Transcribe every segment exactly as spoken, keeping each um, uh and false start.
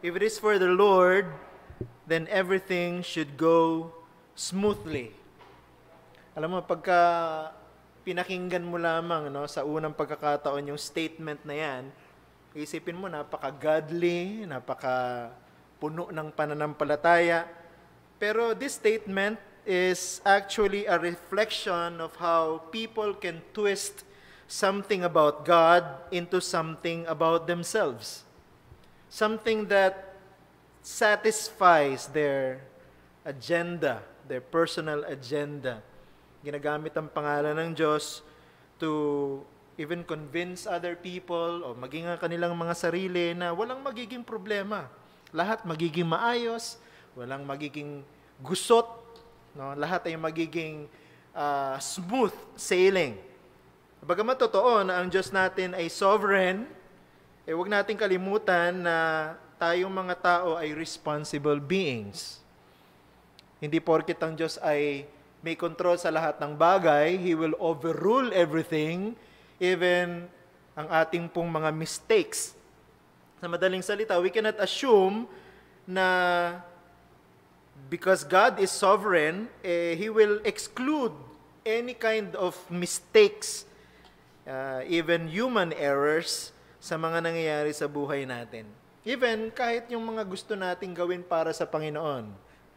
If it is for the Lord, then everything should go smoothly. Alam mo, pagka pinakinggan mo lamang no, sa unang pagkakataon yung statement na yan, isipin mo, napaka-godly, napaka-puno ng pananampalataya. Pero this statement is actually a reflection of how people can twist something about God into something about themselves. Something that satisfies their agenda, their personal agenda. Ginagamit ang pangalan ng Diyos to even convince other people o maging ang kanilang mga sarili na walang magiging problema. Lahat magiging maayos, walang magiging gusot, no? Lahat ay magiging uh, smooth sailing. Bagamat totoo na ang Diyos natin ay sovereign, eh huwag nating kalimutan na tayong mga tao ay responsible beings. Hindi porket ang Diyos ay may control sa lahat ng bagay, He will overrule everything, even ang ating pong mga mistakes. Sa madaling salita, we cannot assume na because God is sovereign, eh, He will exclude any kind of mistakes, uh, even human errors, sa mga nangyayari sa buhay natin. Even kahit yung mga gusto nating gawin para sa Panginoon.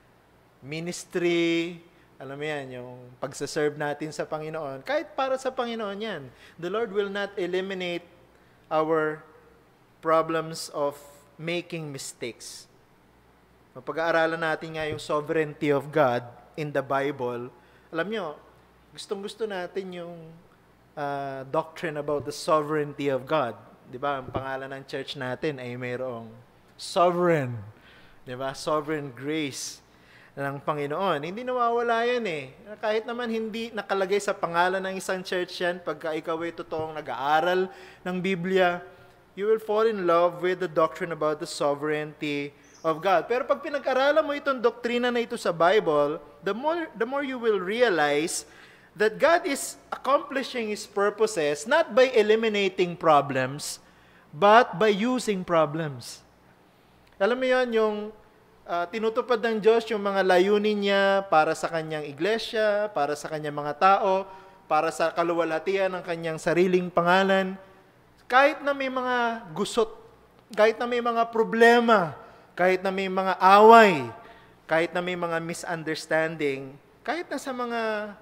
Ministry, alam mo yan, yung pagsaserve natin sa Panginoon, kahit para sa Panginoon yan. The Lord will not eliminate our problems of making mistakes. Pag-aaralan natin nga yung sovereignty of God in the Bible, alam nyo, gustong-gusto natin yung uh, doctrine about the sovereignty of God. Diba? Ang pangalan ng church natin ay mayroong sovereign. Diba? Sovereign grace ng Panginoon. Hindi nawawala yan eh. Kahit naman hindi nakalagay sa pangalan ng isang church yan, pagka ikaw ay totoong nag-aaral ng Biblia, you will fall in love with the doctrine about the sovereignty of God. Pero pag pinag-aralan mo itong doktrina na ito sa Bible, the more, the more you will realize that God is accomplishing His purposes not by eliminating problems, but by using problems. Alam mo yan, yung Uh, tinutupad ng Diyos yung mga layunin niya para sa kanyang iglesia, para sa kanyang mga tao, para sa kaluwalhatian ng kanyang sariling pangalan. Kahit na may mga gusot, kahit na may mga problema, kahit na may mga away, kahit na may mga misunderstanding, kahit na sa mga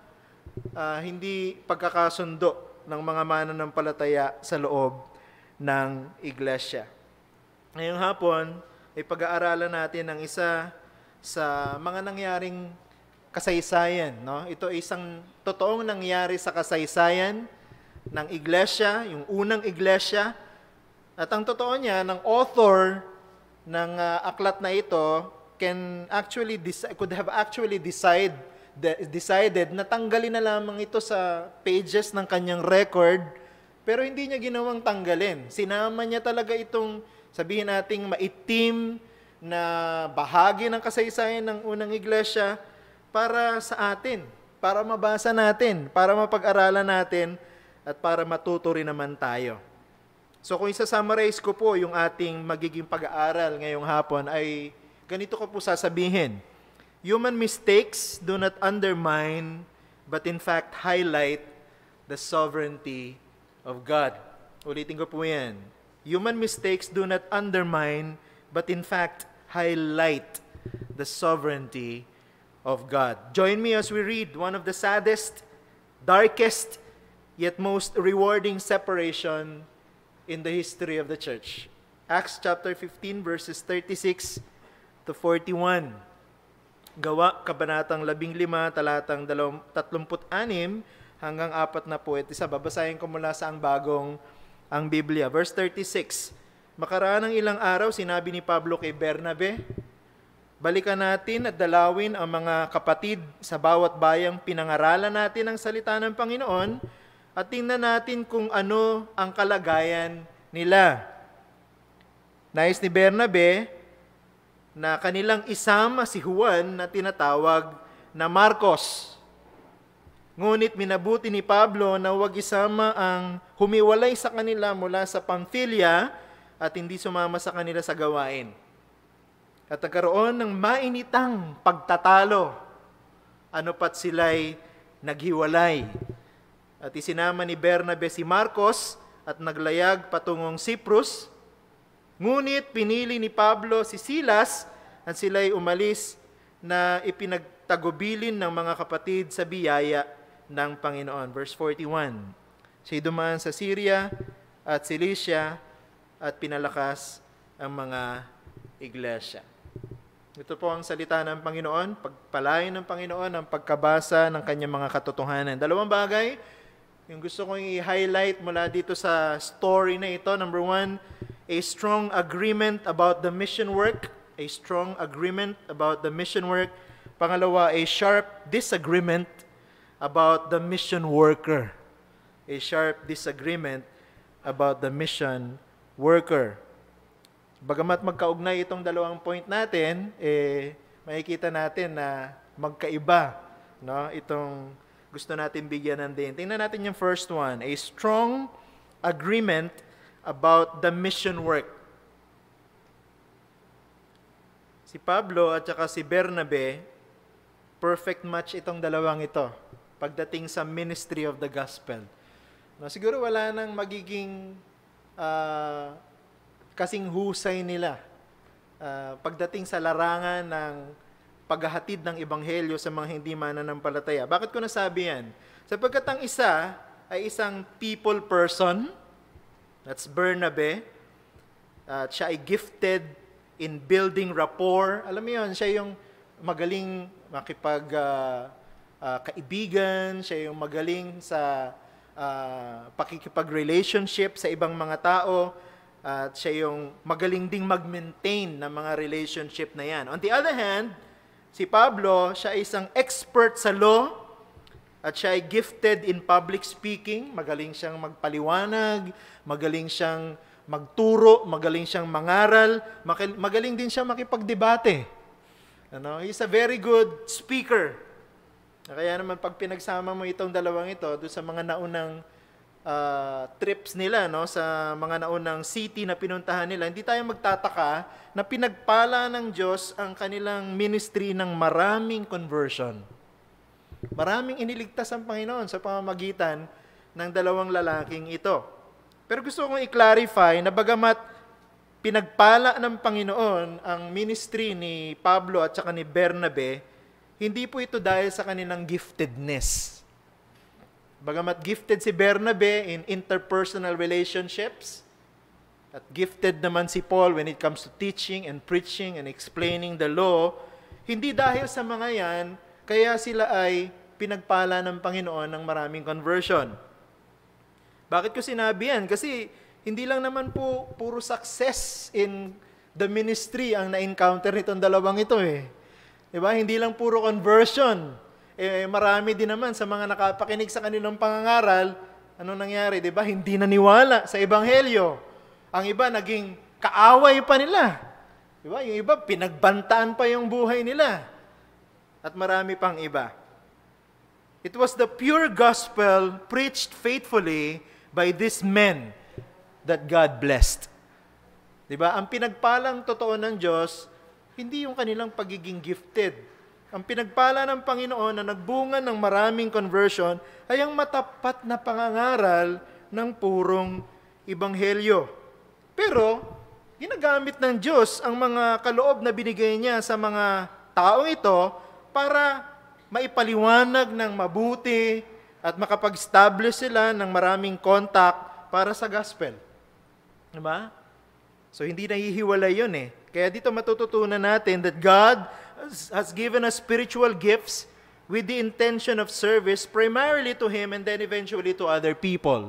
uh, hindi pagkakasundo ng mga mananampalataya sa loob ng iglesia. Ngayong hapon, ay pag-aaralan natin ang isa sa mga nangyaring kasaysayan. No? Ito ay isang totoong nangyari sa kasaysayan ng iglesia, yung unang iglesia. At ang totoo niya, ng author ng uh, aklat na ito can actually deci- could have actually decide, de- decided na tanggalin na lamang ito sa pages ng kanyang record, pero hindi niya ginawang tanggalin. Sinama niya talaga itong sabihin nating maitim na bahagi ng kasaysayan ng unang iglesia para sa atin, para mabasa natin, para mapag-aralan natin, at para matuto rin naman tayo. So kung isa-summarize ko po yung ating magiging pag-aaral ngayong hapon ay ganito ko po sasabihin. Human mistakes do not undermine but in fact highlight the sovereignty of God. Ulitin ko po yan. Human mistakes do not undermine, but in fact, highlight the sovereignty of God. Join me as we read one of the saddest, darkest, yet most rewarding separation in the history of the church. Acts chapter fifteen, verses thirty-six to forty-one. Gawa, kabanatang labing lima, talatang tatlumput anim hanggang apat na po. At isa, babasahin ko mula sa ang bagong ang Biblia. Verse thirty-six, makaraan ng ilang araw, sinabi ni Pablo kay Bernabe, balikan natin at dalawin ang mga kapatid sa bawat bayang pinangaralan natin ang salita ng Panginoon at tingnan natin kung ano ang kalagayan nila. Nais ni Bernabe na kanilang isama si Juan na tinatawag na Marcos. Ngunit minabuti ni Pablo na huwag isama ang humiwalay sa kanila mula sa Pamphylia at hindi sumama sa kanila sa gawain. At nagkaroon ng mainitang pagtatalo. Ano pat sila'y naghiwalay. At isinama ni Bernabe si Marcos at naglayag patungong Cyprus. Ngunit pinili ni Pablo si Silas at sila'y umalis na ipinagtagubilin ng mga kapatid sa biyaya ng Panginoon. Verse forty-one. Siya'y dumaan sa Syria at Cilicia at pinalakas ang mga iglesia. Ito po ang salita ng Panginoon, pagpalain ng Panginoon ang pagkabasa ng kanyang mga katotohanan. Dalawang bagay, yung gusto kong i-highlight mula dito sa story na ito. Number one, a strong agreement about the mission work. A strong agreement about the mission work. Pangalawa, a sharp disagreement about the mission worker. A sharp disagreement about the mission worker. Bagamat magkaugnay itong dalawang point natin, eh, makikita natin na magkaiba, no? Itong gusto natin bigyan ng din. Tingnan natin yung first one, a strong agreement about the mission work. Si Pablo at saka si Bernabe, perfect match itong dalawang ito pagdating sa ministry of the gospel. No, siguro wala nang magiging uh, kasing husay nila uh, pagdating sa larangan ng paghahatid ng ebanghelyo sa mga hindi mananampalataya. Bakit ko nasabi yan? Sapagkat ang isa ay isang people person, that's Bernabe, at uh, siya ay gifted in building rapport. Alam mo yun, siya yung magaling makipag uh, uh, kaibigan, siya yung magaling sa uh, pakikipag-relationship sa ibang mga tao, at siya yung magaling ding mag-maintain ng mga relationship na yan. On the other hand, si Pablo, siya ay isang expert sa law at siya ay gifted in public speaking. Magaling siyang magpaliwanag, magaling siyang magturo, magaling siyang mangaral, magaling din siya makipagdebate. Ano? He's a very good speaker. Kaya naman pag pinagsama mo itong dalawang ito, doon sa mga naunang Uh, trips nila, no, sa mga naunang city na pinuntahan nila, hindi tayo magtataka na pinagpala ng Diyos ang kanilang ministry ng maraming conversion. Maraming iniligtas ang Panginoon sa pamamagitan ng dalawang lalaking ito. Pero gusto kong i-clarify na bagamat pinagpala ng Panginoon ang ministry ni Pablo at saka ni Bernabe, hindi po ito dahil sa kanilang giftedness. Bagamat gifted si Bernabe in interpersonal relationships, at gifted naman si Paul when it comes to teaching and preaching and explaining the law, hindi dahil sa mga yan, kaya sila ay pinagpala ng Panginoon ng maraming conversion. Bakit ko sinabi yan? Kasi hindi lang naman po puro success in the ministry ang na-encounter nitong dalawang ito eh. Diba? Hindi lang puro conversion. Eh, marami din naman sa mga nakapakinig sa kanilang pangangaral, ano nangyari, di ba? Hindi naniwala sa ebanghelyo. Ang iba, naging kaaway pa nila. Di ba? Yung iba, pinagbantaan pa yung buhay nila. At marami pang iba. It was the pure gospel preached faithfully by these men that God blessed. Di ba? Ang pinagpalang totoo ng Diyos, hindi yung kanilang pagiging gifted. Ang pinagpala ng Panginoon na nagbunga ng maraming conversion ay ang matapat na pangangaral ng purong ebanghelyo. Pero, ginagamit ng Diyos ang mga kaloob na binigay niya sa mga taong ito para maipaliwanag ng mabuti at makapag-establish sila ng maraming contact para sa gospel. Diba? So, hindi nahihiwalay yun eh. Kaya dito matututunan natin that God has given us spiritual gifts with the intention of service primarily to Him and then eventually to other people.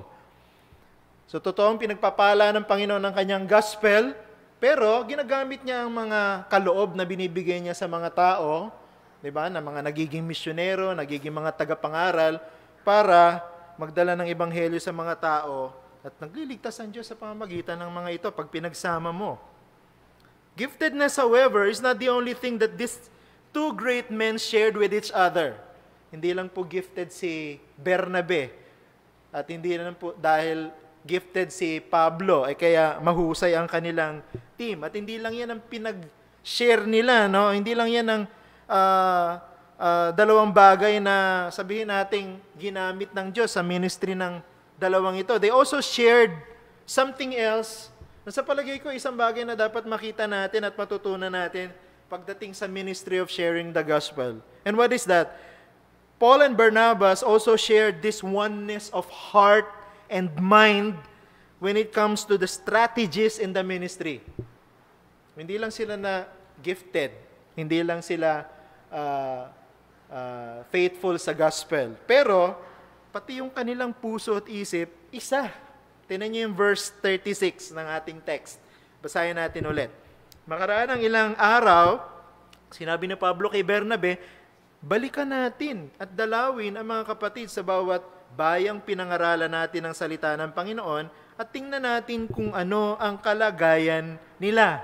So, totoong pinagpapala ng Panginoon ng kanyang gospel, pero ginagamit niya ang mga kaloob na binibigay niya sa mga tao, di ba, na mga nagiging misyonero, nagiging mga tagapangaral, para magdala ng ebanghelyo sa mga tao at nagliligtas ang Diyos sa pamamagitan ng mga ito pag pinagsama mo. Giftedness, however, is not the only thing that these two great men shared with each other. Hindi lang po gifted si Bernabe at hindi lang po dahil gifted si Pablo ay kaya mahusay ang kanilang team. At hindi lang yan ang pinag share nila, no? Hindi lang yan ng uh, uh, dalawang bagay na sabihin nating ginamit ng Diyos sa ministry ng dalawang ito. They also shared something else na sa palagay ko isang bagay na dapat makita natin at matutunan natin pagdating sa ministry of sharing the gospel. And what is that? Paul and Barnabas also shared this oneness of heart and mind when it comes to the strategies in the ministry. Hindi lang sila na gifted, hindi lang sila uh, uh, faithful sa gospel, pero pati yung kanilang puso at isip, isa. Tingnan niyo yung verse thirty-six ng ating text. Basahin natin ulit. Makaraan ng ilang araw, sinabi ni Pablo kay Bernabe, balikan natin at dalawin ang mga kapatid sa bawat bayang pinangaralan natin ng salita ng Panginoon at tingnan natin kung ano ang kalagayan nila.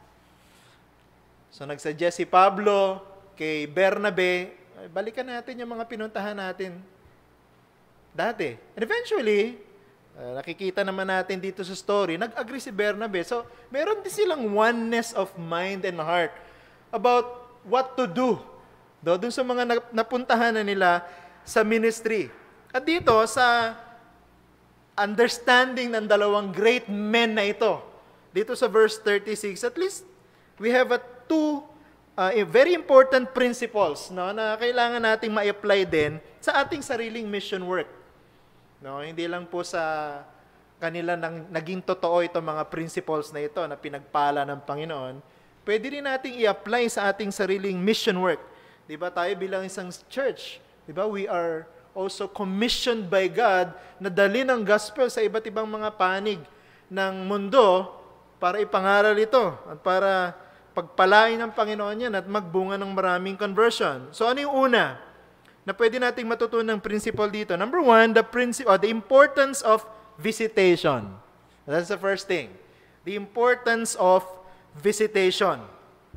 So nagsuggest si Pablo kay Bernabe, balikan natin yung mga pinuntahan natin dati. And eventually, Uh, nakikita naman natin dito sa story, nag-agree si Bernabe. So, meron din silang oneness of mind and heart about what to do do, dun sa mga napuntahan na nila sa ministry. At dito, sa understanding ng dalawang great men na ito, dito sa verse thirty-six, at least we have a two uh, very important principles, no, na kailangan nating ma-apply din sa ating sariling mission work. No, hindi lang po sa kanila nang naging totoo itong mga principles na ito na pinagpala ng Panginoon, pwede rin nating i-apply sa ating sariling mission work. 'Di ba tayo bilang isang church, 'di ba? We are also commissioned by God na dalhin ang gospel sa iba't ibang mga panig ng mundo para ipangaral ito at para pagpalain ng Panginoon yan at magbunga ng maraming conversion. So ano yung una na pwede nating matutunan ng principle dito? Number one, the principle, or the importance of visitation. That's the first thing. The importance of visitation.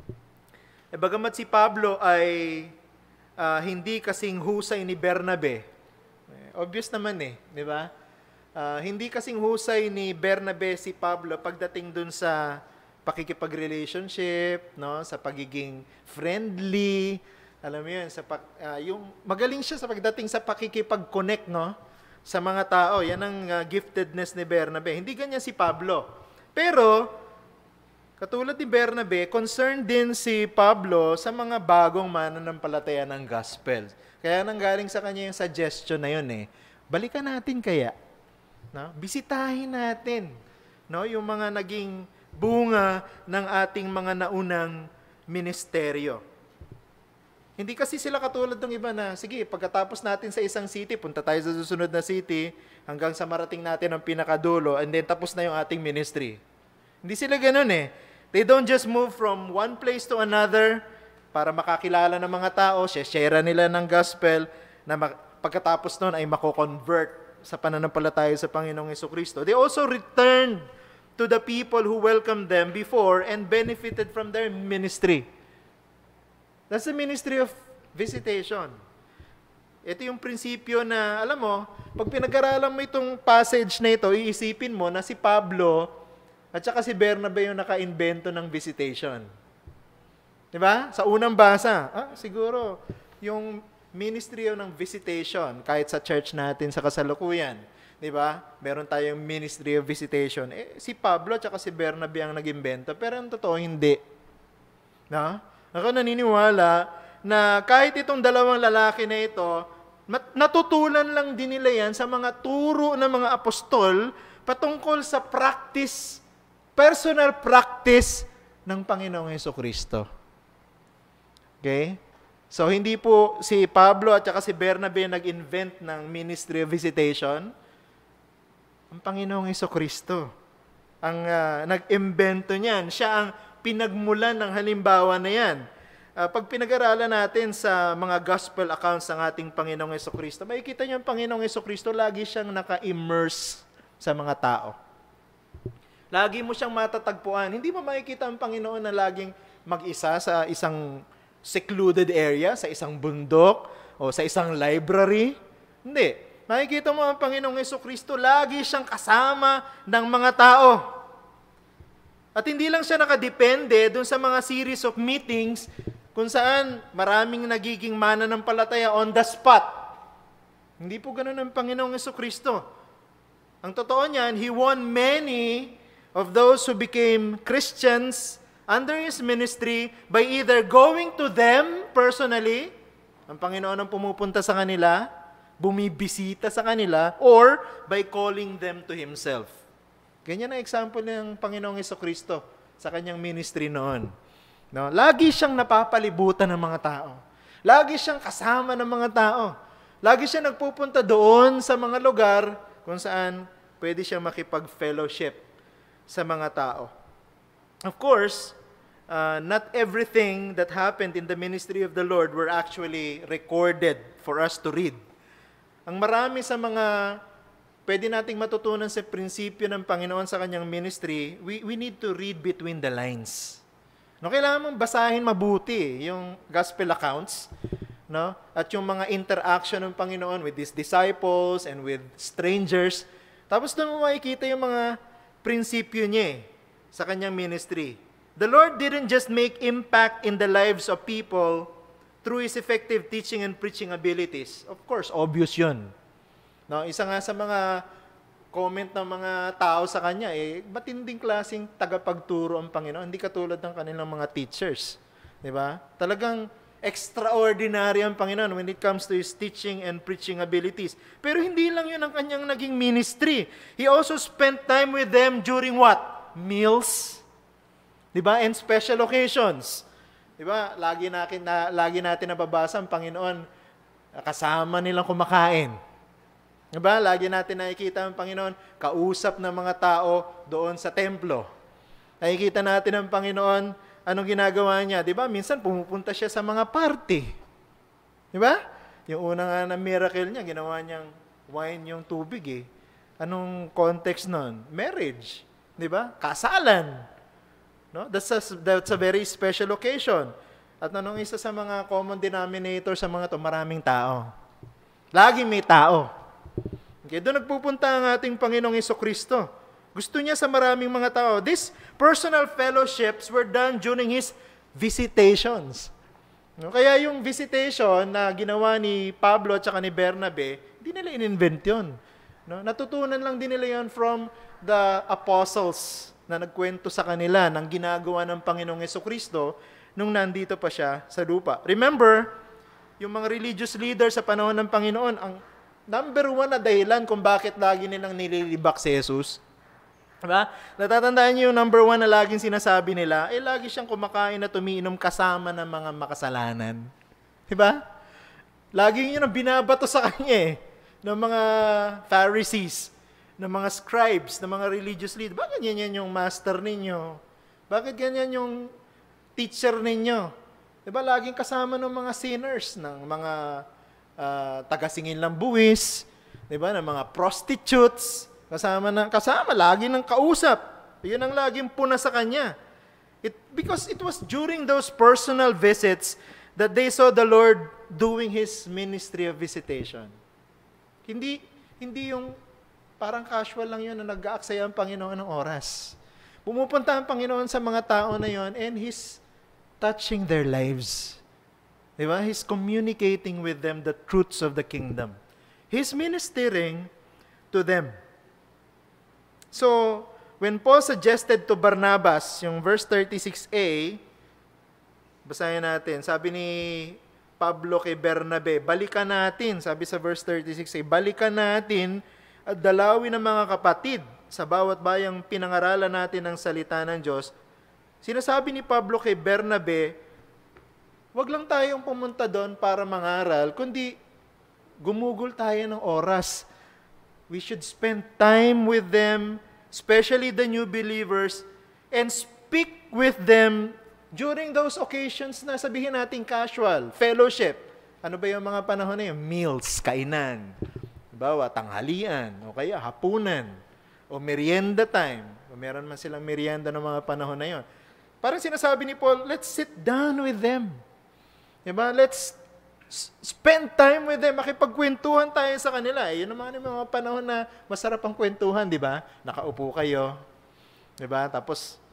E bagamat si Pablo ay uh, hindi kasing husay ni Bernabe, eh, obvious naman eh, di ba? Uh, hindi kasing husay ni Bernabe si Pablo pagdating dun sa pakikipag-relationship, no, sa pagiging friendly. Alam mo yun, sa pag, uh, yung magaling siya sa pagdating sa pakikipag-connect, no, sa mga tao. Yan ang uh, giftedness ni Bernabe. Hindi ganyan si Pablo. Pero, katulad ni Bernabe, concerned din si Pablo sa mga bagong mananampalataya ng gospel. Kaya nanggaling sa kanya yung suggestion na yun eh. Balikan natin kaya. No? Bisitahin natin, no, yung mga naging bunga ng ating mga naunang ministeryo. Hindi kasi sila katulad ng iba na, sige, pagkatapos natin sa isang city, punta tayo sa susunod na city, hanggang sa marating natin ang pinakadulo, and then tapos na yung ating ministry. Hindi sila ganun eh. They don't just move from one place to another para makakilala ng mga tao, share nila ng gospel, na pagkatapos nun ay mako-convert sa pananampalataya sa Panginoong Jesucristo. They also returned to the people who welcomed them before and benefited from their ministry. That's the ministry of visitation. Ito yung prinsipyo na, alam mo, pag pinag-aralan mo itong passage na ito, iisipin mo na si Pablo at saka si Bernabe yung naka-invento ng visitation. Diba? Sa unang basa, ah, siguro, yung ministry ng visitation, kahit sa church natin sa kasalukuyan, diba? Meron tayong ministry of visitation. Eh, si Pablo at saka si Bernabe ang nag-invento, pero ang totoo, hindi. No? Ako naniniwala na kahit itong dalawang lalaki na ito, natutulan lang din nila yan sa mga turo ng mga apostol patungkol sa practice, personal practice ng Panginoong Jesucristo. Okay? So, hindi po si Pablo at saka si Bernabe nag-invent ng ministry of visitation. Ang Panginoong Jesucristo ang uh, nag-imbento niyan. Siya ang pinagmulan ng halimbawa na yan. Uh, pag pinag-aralan natin sa mga gospel accounts ng ating Panginoong Jesucristo, makikita niyo ang Panginoong Jesucristo, lagi siyang naka-immerse sa mga tao. Lagi mo siyang matatagpuan. Hindi mo makikita ang Panginoon na laging mag-isa sa isang secluded area, sa isang bundok, o sa isang library. Hindi. Makikita mo ang Panginoong Jesucristo, lagi siyang kasama ng mga tao. At hindi lang siya nakadepende dun sa mga series of meetings kung saan maraming nagiging mananampalataya on the spot. Hindi po ganun ang Panginoong Jesucristo. Ang totoo niyan, He won many of those who became Christians under His ministry by either going to them personally, ang Panginoon ang pumupunta sa kanila, bumibisita sa kanila, or by calling them to Himself. Ganyan ang example ng Panginoong Jesucristo sa kanyang ministry noon. No? Lagi siyang napapalibutan ng mga tao. Lagi siyang kasama ng mga tao. Lagi siya nagpupunta doon sa mga lugar kung saan pwede siya makipag-fellowship sa mga tao. Of course, uh, not everything that happened in the ministry of the Lord were actually recorded for us to read. Ang marami sa mga pwede nating matutunan sa prinsipyo ng Panginoon sa kanyang ministry, we, we need to read between the lines. No, kailangan mong basahin mabuti yung gospel accounts, no? At yung mga interaction ng Panginoon with His disciples and with strangers. Tapos doon mo makikita yung mga prinsipyo niya eh, sa kanyang ministry. The Lord didn't just make impact in the lives of people through His effective teaching and preaching abilities. Of course, obvious yun. No, isa nga sa mga comment ng mga tao sa kanya, eh, matinding klaseng tagapagturo ang Panginoon, hindi katulad ng kanilang mga teachers. Di ba? Talagang extraordinary ang Panginoon when it comes to His teaching and preaching abilities. Pero hindi lang yun ang kanyang naging ministry. He also spent time with them during what? Meals. Di ba? And special occasions. Di ba? Lagi natin, na, lagi natin nababasa ang Panginoon, kasama nilang kumakain. Diba? Lagi natin nakikita ang Panginoon, kausap ng mga tao doon sa templo. Nakikita natin ang Panginoon, anong ginagawa niya. Diba? Minsan pumupunta siya sa mga party. Diba? Yung una nga na miracle niya, ginawa niyang wine yung tubig eh. Anong context nun? Marriage. Diba? Kasalan. No? That's a, that's a very special occasion. At anong isa sa mga common denominator sa mga to? Maraming tao. Lagi may tao. Okay, doon nagpupunta ang ating Panginoong Jesucristo. Gusto niya sa maraming mga tao. These personal fellowships were done during His visitations. No, kaya yung visitation na ginawa ni Pablo at saka ni Bernabe, hindi nila in-invent yun. No, natutunan lang din nila yun from the apostles na nagkwento sa kanila ng ginagawa ng Panginoong Jesucristo nung nandito pa siya sa lupa. Remember, yung mga religious leaders sa panahon ng Panginoon, ang number one na dahilan kung bakit lagi nilang nililibak si Jesus. Diba? Natatandaan niyo yung number one na laging sinasabi nila, eh lagi siyang kumakain at umiinom kasama ng mga makasalanan. Diba? Lagi yun ang binabato sa kanya eh, ng mga Pharisees, ng mga scribes, ng mga religious leaders. Bakit ganyan yung master ninyo? Bakit ganyan yung teacher ninyo? Diba? Laging kasama ng mga sinners, ng mga Uh, taga-singin lang buwis, di ba, ng mga prostitutes, kasama na kasama lagi ng kausap. 'Yun ang laging puna sa kanya. It because it was during those personal visits that they saw the Lord doing His ministry of visitation. Hindi hindi yung parang casual lang 'yun na nag-aaksaya ang Panginoon ng oras. Pumupunta ang Panginoon sa mga tao na 'yon and He's touching their lives. Diba? He's communicating with them the truths of the kingdom. He's ministering to them. So, when Paul suggested to Barnabas, yung verse thirty-six a, basahin natin, sabi ni Pablo kay Bernabe, balikan natin, sabi sa verse thirty-six a, balikan natin at dalawin ng mga kapatid sa bawat bayang pinangaralan natin ng salita ng Diyos. Sinasabi ni Pablo kay Bernabe, wag lang tayong pumunta doon para mangaral, kundi gumugol tayo ng oras. We should spend time with them, especially the new believers, and speak with them during those occasions na sabihin natin casual, fellowship. Ano ba yung mga panahon na yun? Meals, kainan. Bawa, tanghalian, o kaya hapunan, o merienda time. O meron man silang merienda ng mga panahon na yun. Parang sinasabi ni Paul, let's sit down with them. Diba? Let's spend time with them. Makipagkwentuhan tayo sa kanila. Eh, yun naman yung mga panahon na masarap ang kwentuhan, di ba? Nakaupo kayo. Di ba? Tapos,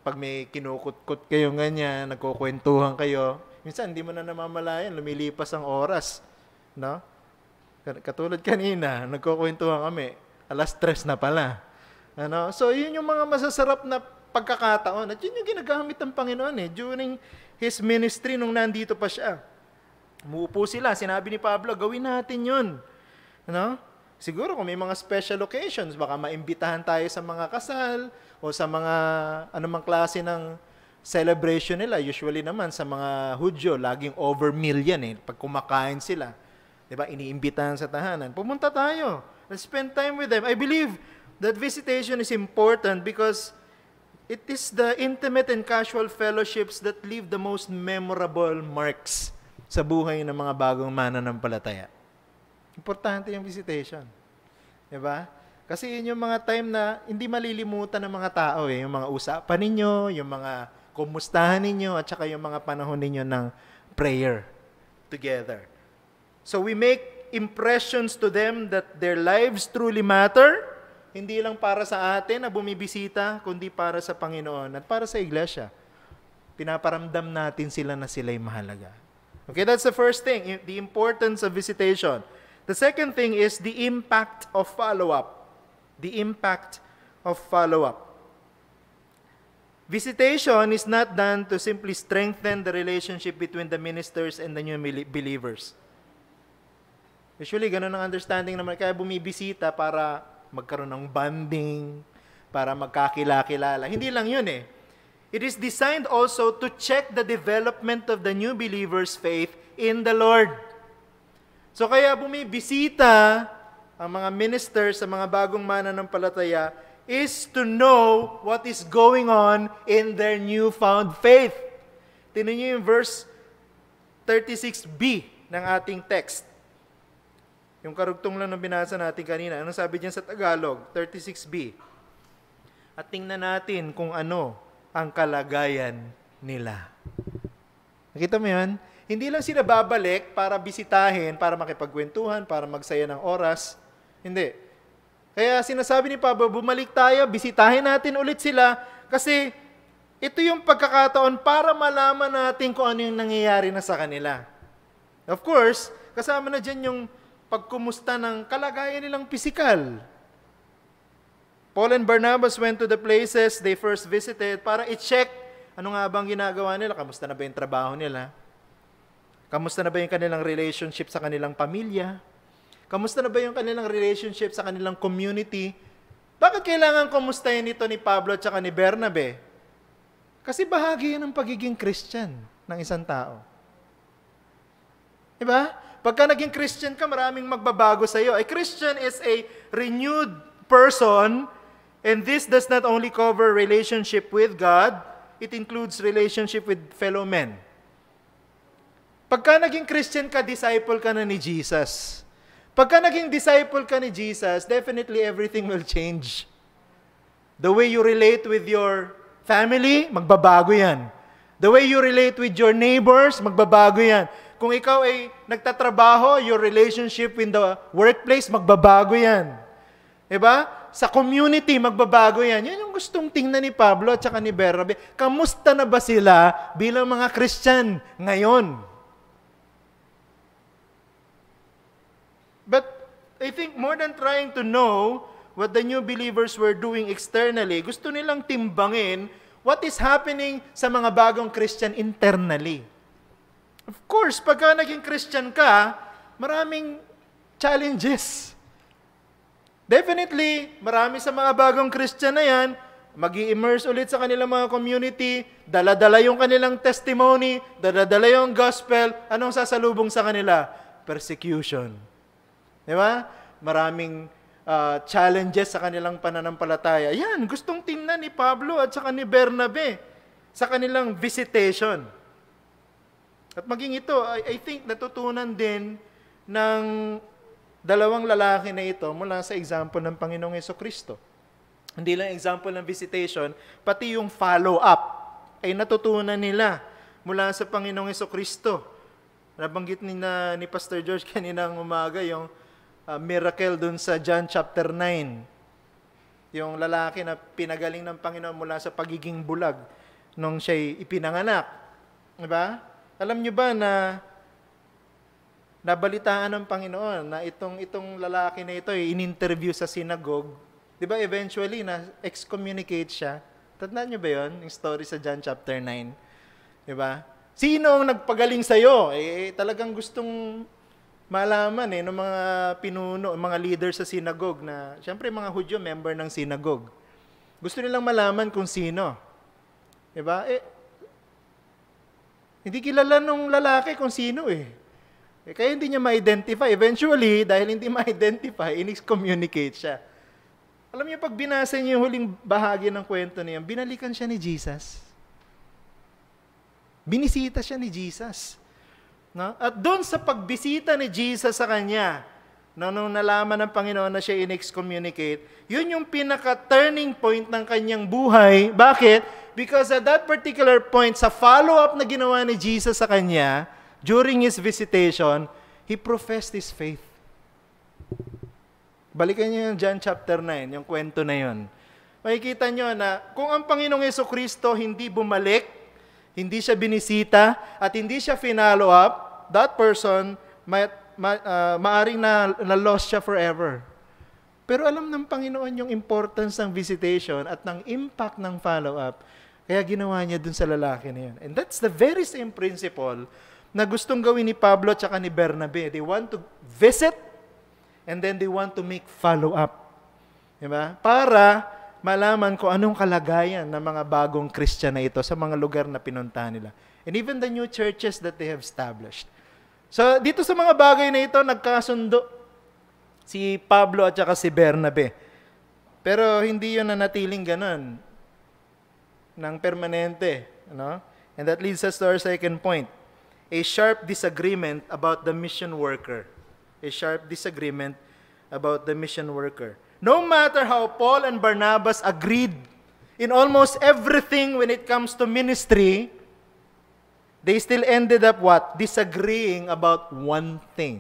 pag may kinukutkot kayo ganyan, nagkukwentuhan kayo, minsan hindi mo na namamalayan, lumilipas ang oras. No? Katulad kanina, nagkukwentuhan kami, alas tres na pala. Ano? So, yun yung mga masasarap na pagkakataon. At yun yung ginagamit ng Panginoon eh, during His ministry nung nandito pa siya. Umuupo sila, sinabi ni Pablo, gawin natin yun. Ano? Siguro kung may mga special occasions, baka maimbitahan tayo sa mga kasal o sa mga anumang klase ng celebration nila. Usually naman sa mga Hudyo, laging over million eh. Pag kumakain sila, diba, iniimbitahan sa tahanan. Pumunta tayo and spend time with them. I believe that visitation is important because it is the intimate and casual fellowships that leave the most memorable marks sa buhay ng mga bagong mananampalataya. Importante yung visitation. Diba? Kasi yun yung mga time na hindi malilimutan ng mga tao eh. Yung mga usapan ninyo, yung mga kumustahan ninyo, at saka yung mga panahon ninyo ng prayer together. So we make impressions to them that their lives truly matter, hindi lang para sa atin na bumibisita, kundi para sa Panginoon at para sa iglesia. Pinaparamdam natin sila na sila'y mahalaga. Okay, that's the first thing, the importance of visitation. The second thing is the impact of follow-up. The impact of follow-up. Visitation is not done to simply strengthen the relationship between the ministers and the new believers. Usually, ganun ang understanding naman. Kaya bumibisita para magkaroon ng bonding, para magkakilala-kilala. Hindi lang yun eh. It is designed also to check the development of the new believer's faith in the Lord. So kaya bumibisita ang mga ministers sa mga bagong mananampalataya is to know what is going on in their newfound faith. Tingnan niyo yung verse thirty-six b ng ating text. Yung karugtong lang na binasa natin kanina. Anong sabi diyan sa Tagalog? thirty-six b. At tingnan natin kung ano ang kalagayan nila. Nakita mo yun? Hindi lang sila babalik para bisitahin, para makipagkwentuhan, para magsaya ng oras. Hindi. Kaya sinasabi ni Pablo, bumalik tayo, bisitahin natin ulit sila kasi ito yung pagkakataon para malaman natin kung ano yung nangyayari na sa kanila. Of course, kasama na dyan yung pagkumusta ng kalagayan nilang pisikal. Paul and Barnabas went to the places they first visited para i-check ano nga bang ginagawa nila, kamusta na ba yung trabaho nila, kamusta na ba yung kanilang relationship sa kanilang pamilya, kamusta na ba yung kanilang relationship sa kanilang community. Bakit kailangan kumustahin ito ni Pablo at saka ni Bernabe? Kasi bahagi yan ng pagiging Christian ng isang tao. Diba? Pagka naging Christian ka, maraming magbabago sa iyo. A Christian is a renewed person, and this does not only cover relationship with God, it includes relationship with fellow men. Pagka naging Christian ka, disciple ka na ni Jesus. Pagka naging disciple ka ni Jesus, definitely everything will change. The way you relate with your family, magbabago yan. The way you relate with your neighbors, magbabago yan. Kung ikaw ay nagtatrabaho, your relationship in the workplace, magbabago yan. Diba? Sa community, magbabago yan. Yan yung gustong tingnan ni Pablo at saka ni Bernabe. Kamusta na ba sila bilang mga Christian ngayon? But I think more than trying to know what the new believers were doing externally, gusto nilang timbangin what is happening sa mga bagong Christian internally. Of course, pagka naging Christian ka, maraming challenges. Definitely, marami sa mga bagong Christian na yan, mag-i-immerse ulit sa kanilang mga community, dala-dala yung kanilang testimony, dala-dala yung gospel, anong sasalubong sa kanila? Persecution. Di ba? Maraming uh, challenges sa kanilang pananampalataya. Yan, gustong tingnan ni Pablo at saka ni Bernabe sa kanilang visitation. At maging ito, I, I think natutunan din ng dalawang lalaki na ito mula sa example ng Panginoong Jesucristo. Hindi lang example ng visitation, pati yung follow-up ay natutunan nila mula sa Panginoong Jesucristo. Nabanggit ni, na, ni Pastor George kaninang umaga yung uh, miracle dun sa John chapter nine. Yung lalaki na pinagaling ng Panginoon mula sa pagiging bulag nung siya'y ipinanganak. Diba? Alam nyo ba na nabalitaan ng Panginoon na itong itong lalaki na ito ay in-interview sa synagogue. Diba eventually na excommunicate siya? Tandaan nyo ba yun? Yung story sa John chapter nine. Diba? Sino ang nagpagaling sa'yo? Eh, talagang gustong malaman eh, ng mga pinuno, mga leader sa synagogue na, syempre mga Hudyo, member ng synagogue. Gusto nilang malaman kung sino. Diba? Eh, hindi kilala nung lalaki kung sino eh. eh kaya hindi niya ma-identify. Eventually, dahil hindi ma-identify, in-excommunicate siya. Alam niyo, pag binasa niyo yung huling bahagi ng kwento niya, binalikan siya ni Jesus. Binisita siya ni Jesus. No? At doon sa pagbisita ni Jesus sa kanya, no, nung nalaman ng Panginoon na siya in-excommunicate, yun yung pinaka-turning point ng kanyang buhay. Bakit? Because at that particular point, sa follow-up na ginawa ni Jesus sa kanya, during his visitation, he professed his faith. Balikan niyo yung John chapter nine, yung kwento na yun. Makikita niyo na kung ang Panginoong Jesucristo hindi bumalik, hindi siya binisita, at hindi siya finalo up, that person, ma, ma, uh, maaring na, na-lost siya forever. Pero alam ng Panginoon yung importance ng visitation at ng impact ng follow-up. Kaya ginawa niya dun sa lalaki na yun. And that's the very same principle na gustong gawin ni Pablo at saka ni Bernabe. They want to visit and then they want to make follow-up. Diba? Para malaman ko anong kalagayan ng mga bagong Christian na ito sa mga lugar na pinuntahan nila. And even the new churches that they have established. So, dito sa mga bagay na ito, nagkasundo si Pablo at saka si Bernabe. Pero hindi yun nanatiling ganun ng permanente. Ano? And that leads us to our second point. A sharp disagreement about the mission worker. A sharp disagreement about the mission worker. No matter how Paul and Barnabas agreed in almost everything when it comes to ministry, they still ended up what? Disagreeing about one thing.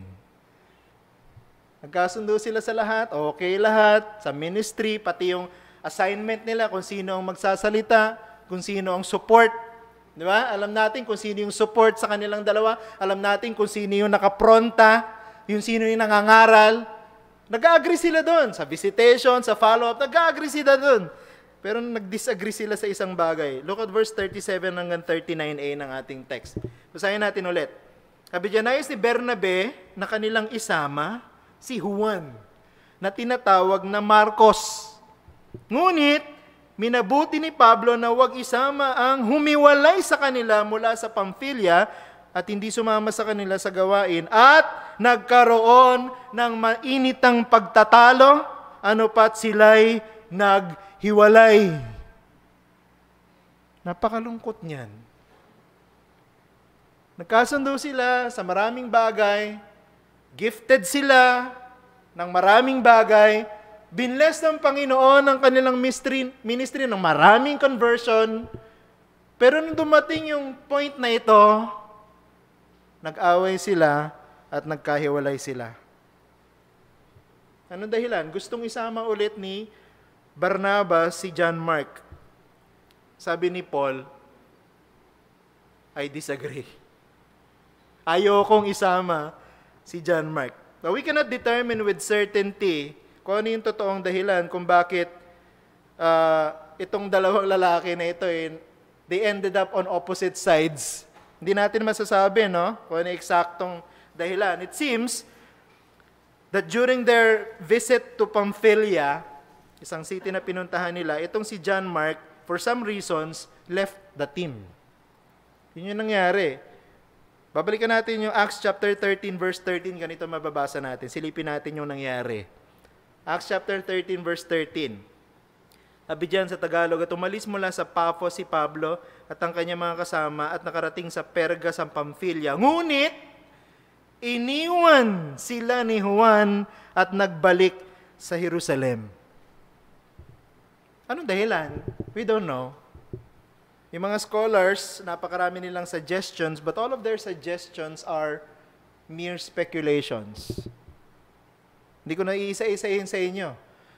Nagkasundo sila sa lahat, okay lahat, sa ministry, pati yung assignment nila, kung sino ang magsasalita, kung sino ang support. Di ba? Alam natin kung sino yung support sa kanilang dalawa, alam natin kung sino yung nakapronta, yung sino yung nangangaral. Nag-agree sila doon. Sa visitation, sa follow-up, nag-agree sila doon. Pero nag-disagree sila sa isang bagay. Look at verse thirty-seven hanggang thirty-nine a ng ating text. Basahin natin ulit. Sabi dyan, nais ni Bernabe na kanilang isama si Juan, na tinatawag na Marcos. Ngunit, minabuti ni Pablo na wag isama ang humiwalay sa kanila mula sa Pamphylia at hindi sumama sa kanila sa gawain, at nagkaroon ng mainitang pagtatalo, ano pat sila'y naghiwalay. Napakalungkot niyan. Nagkasundo sila sa maraming bagay, gifted sila ng maraming bagay, binless ng Panginoon ang kanilang ministry, ministry ng maraming conversion, pero nung dumating yung point na ito, nag-away sila at nagkahiwalay sila. Anong dahilan? Gustong isama ulit ni Barnabas si John Mark. Sabi ni Paul, I disagree. Ayokong isama si John Mark. Now, we cannot determine with certainty kung ano yung totoong dahilan kung bakit uh, itong dalawang lalaki na ito, eh, they ended up on opposite sides. Hindi natin masasabi, no? Kung ano eksaktong dahilan. It seems that during their visit to Pamphylia, isang city na pinuntahan nila, itong si John Mark, for some reasons, left the team. Yun yung nangyari. Babalikan natin yung Acts chapter thirteen, verse thirteen. Ganito mababasa natin. Silipin natin yung nangyari. Acts chapter thirteen, verse thirteen. Sabi dyan sa Tagalog, at umalis mula sa Paphos si Pablo at ang kanyang mga kasama at nakarating sa Perga sa Pamphylia. Ngunit, iniwan sila ni Juan at nagbalik sa Jerusalem. Anong dahilan? We don't know. Yung mga scholars, napakarami nilang suggestions, but all of their suggestions are mere speculations. Hindi ko na iisa-isahin sa inyo.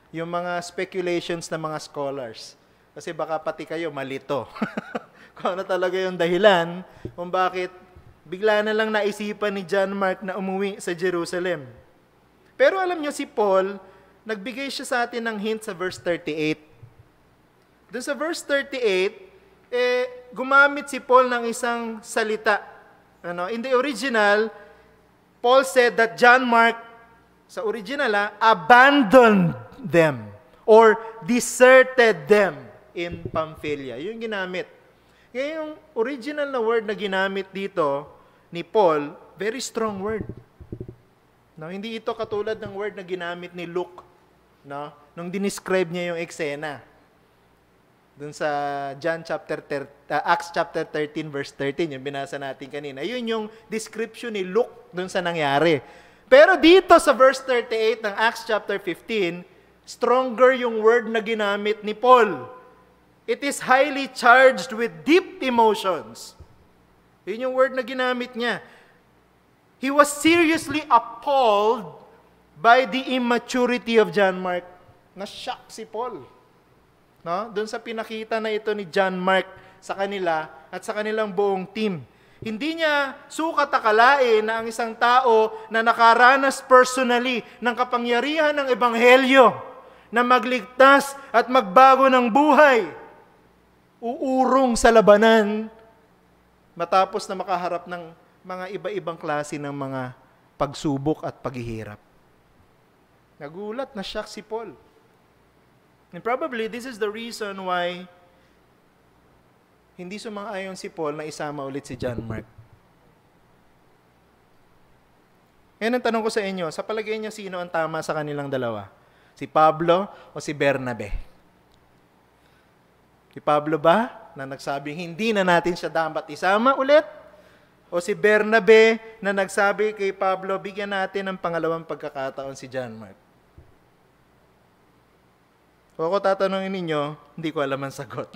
yung mga speculations ng mga scholars. Kasi baka pati kayo malito. Kung ano talaga yung dahilan kung bakit bigla na lang naisipan ni John Mark na umuwi sa Jerusalem. Pero alam nyo, si Paul, nagbigay siya sa atin ng hint sa verse thirty-eight. Doon sa verse thirty-eight, eh, gumamit si Paul ng isang salita. Ano? In the original, Paul said that John Mark, sa original, ah, abandoned them or deserted them in Pamphylia. Yun ginamit. Kaya yung original na word na ginamit dito ni Paul, very strong word. No, hindi ito katulad ng word na ginamit ni Luke, no, nung dinescribe niya yung eksena. Dun sa John chapter thirteen, uh, Acts chapter thirteen verse thirteen, yung binasa natin kanina. Yun yung description ni Luke dun sa nangyari. Pero dito sa verse thirty-eight ng Acts chapter fifteen, stronger yung word na ginamit ni Paul. It is highly charged with deep emotions. Yun yung word na ginamit niya. He was seriously appalled by the immaturity of John Mark. Na-shock si Paul. No? Doon sa pinakita na ito ni John Mark sa kanila at sa kanilang buong team. Hindi niya sukat akalain na ang isang tao na nakaranas personally ng kapangyarihan ng Ebanghelyo na magligtas at magbago ng buhay, uurong sa labanan matapos na makaharap ng mga iba-ibang klase ng mga pagsubok at paghihirap. Nagulat, na-shock si Paul. And probably this is the reason why hindi sumang-ayon si Paul na isama ulit si John Mark. Ngayon ang tanong ko sa inyo, sa palagay niyo sino ang tama sa kanilang dalawa? Si Pablo o si Bernabe? Si Pablo ba na nagsabing hindi na natin siya dapat isama ulit? O si Bernabe na nagsabi kay Pablo, bigyan natin ng pangalawang pagkakataon si John Mark? Kung ako tatanungin ninyo, hindi ko alam ang sagot.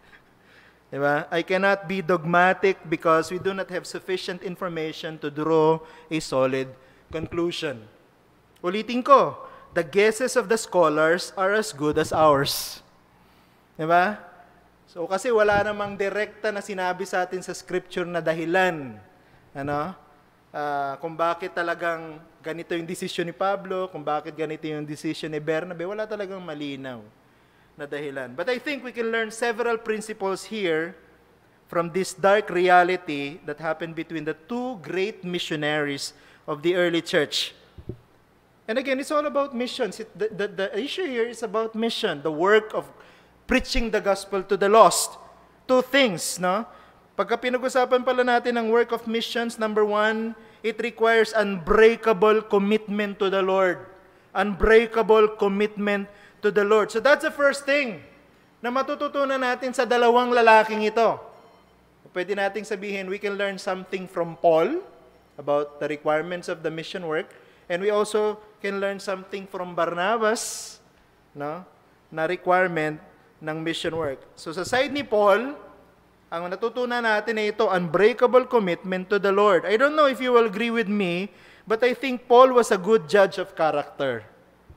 Diba? I cannot be dogmatic because we do not have sufficient information to draw a solid conclusion. Ulitin ko, the guesses of the scholars are as good as ours. Diba? So kasi wala namang direkta na sinabi sa atin sa scripture na dahilan, ano? Uh, kung bakit talagang ganito yung decision ni Pablo, kung bakit ganito yung decision ni Bernabe, wala talagang malinaw na dahilan. But I think we can learn several principles here from this dark reality that happened between the two great missionaries of the early church. And again, it's all about missions. It, the, the, the issue here is about mission, the work of preaching the gospel to the lost. Two things, no? Pagka pinag-usapan pala natin ang work of missions, number one, it requires unbreakable commitment to the Lord. Unbreakable commitment to the Lord. So that's the first thing na matututunan natin sa dalawang lalaking ito. Pwede nating sabihin, we can learn something from Paul about the requirements of the mission work, and we also can learn something from Barnabas, no, na requirement ng mission work. So sa side ni Paul, ang natutunan natin ay ito, unbreakable commitment to the Lord. I don't know if you will agree with me, but I think Paul was a good judge of character.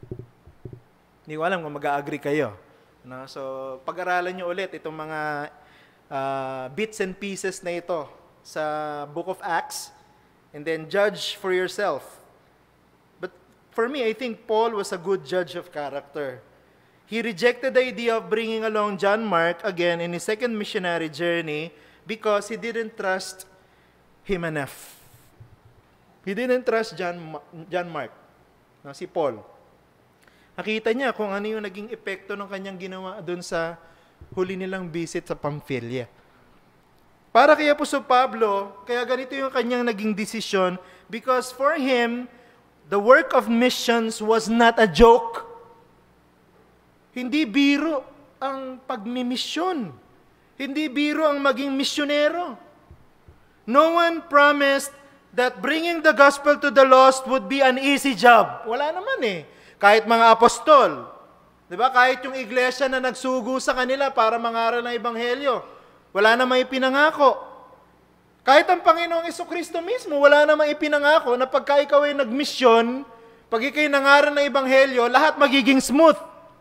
Hindi ko alam kung mag-a-agree kayo. No? So, pag-aralan nyo ulit itong mga uh, bits and pieces na ito sa Book of Acts, and then judge for yourself. But for me, I think Paul was a good judge of character. He rejected the idea of bringing along John Mark again in his second missionary journey because he didn't trust him enough. He didn't trust John, John Mark, no, si Paul. Nakita niya kung ano yung naging epekto ng kanyang ginawa doon sa huli nilang visit sa Pamphylia. Para kay Apostol Pablo, kaya ganito yung kanyang naging desisyon because for him, the work of missions was not a joke. Hindi biro ang pagmimisyon. Hindi biro ang maging misyonero. No one promised that bringing the gospel to the lost would be an easy job. Wala naman eh. Kahit mga apostol, di ba? Kahit yung iglesia na nagsugo sa kanila para mangaral ng ebanghelyo, wala namang ipinangako. Kahit ang Panginoong Jesucristo mismo, wala namang ipinangako na pagka ikaw ay nagmisyon, pag ikaw'y nangaral ng ebanghelyo, lahat magiging smooth.